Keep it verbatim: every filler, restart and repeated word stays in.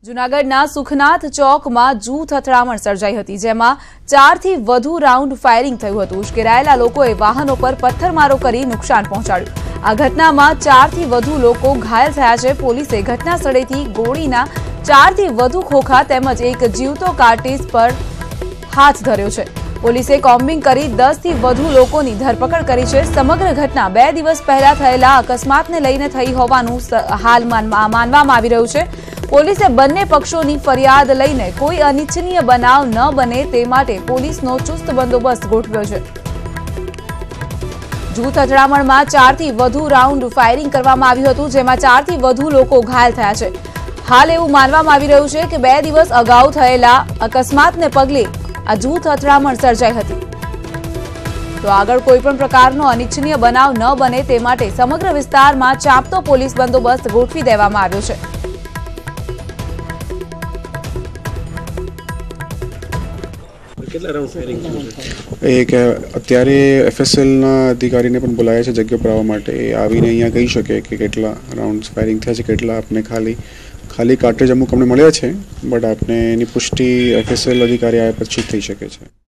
જૂનાગઢના સુખનાથ ચોકમાં જૂથ અથડામણ સર્જાઈ હતી, જેમાં ચારથી વધુ રાઉન્ડ ફાયરિંગ થયું હતું। ઉશ્કેરાયેલા લોકોએ વાહનો પર પથ્થરમારો કરી નુકસાન પહોંચાડ્યું। આ ઘટનામાં ચારથી વધુ લોકો ઘાયલ થયા છે। પોલીસે ઘટના સ્થળેથી ગોળીના ચારથી વધુ ખોખા તેમજ એક જીવતો કાર્ટિસ પર હાથ ધર્યો છે। પોલીસે કોમ્બિંગ કરી દસથી વધુ લોકોની ધરપકડ કરી છે। સમગ્ર ઘટના બે દિવસ પહેલા થયેલા અકસ્માતને લઈને થઈ હોવાનું હાલ માનવામાં આવી રહ્યું છે। પોલીસે બંને પક્ષોની ફરિયાદ લઈને કોઈ અનિચ્છનીય બનાવ ન બને તે માટે પોલીસનો ચુસ્ત બંદોબસ્ત ગોઠવ્યો છે। જૂથ અથડામણમાં ચારથી વધુ રાઉન્ડ ફાયરિંગ કરવામાં આવ્યું હતું, જેમાં ચારથી વધુ લોકો ઘાયલ થયા છે। હાલ એવું માનવામાં આવી રહ્યું છે કે બે દિવસ અગાઉ થયેલા અકસ્માતને પગલે આ જૂથ અથડામણ સર્જાઈ હતી। તો આગળ કોઈપણ પ્રકારનો અનિચ્છનીય બનાવ ન બને તે માટે સમગ્ર વિસ્તારમાં ચાંપતો પોલીસ બંદોબસ્ત ગોઠવી દેવામાં આવ્યો છે। એક અત્યારે એફએસએલના અધિકારીને પણ બોલાયા છે જગ્યા પર આવવા માટે। એ આવીને અહીંયા કહી શકે કે કેટલા રાઉન્ડ્સ ફાયરિંગ થયા છે, કેટલા આપને ખાલી ખાલી કાર્ટ્રેજ અમુક અમને મળ્યા છે, બટ આપને એની પુષ્ટિ એફએસએલ અધિકારી આવ્યા પછી થઈ શકે છે।